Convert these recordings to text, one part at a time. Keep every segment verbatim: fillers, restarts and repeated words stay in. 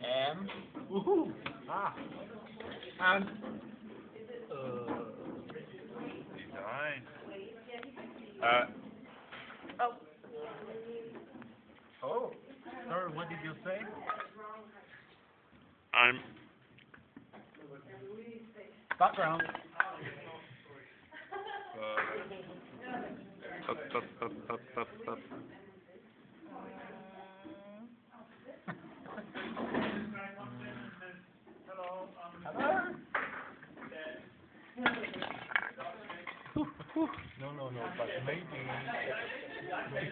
M. Woohoo! Ah. And. Uh. Design. Uh. Oh. Oh. Sorry, what did you say? I'm. Background. Uh, up, up, up, up, up, up. Hello. No, no, no, but maybe, maybe.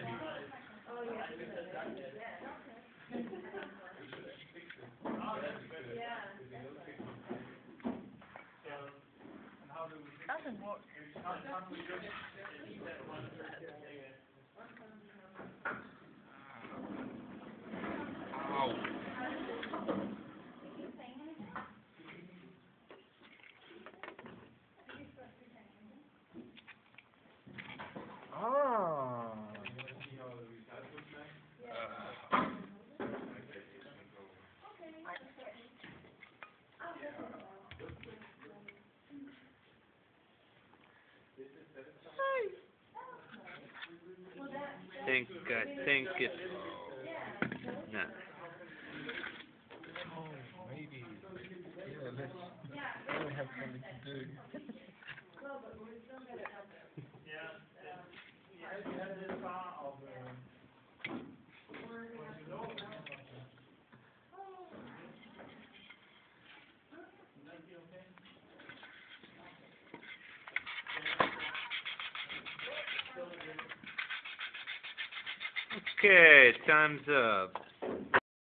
Doesn't work. Ow. Ah. Think, I think it's. No. Oh, maybe. Yeah, let's. Now we have something to do. Okay, time's up.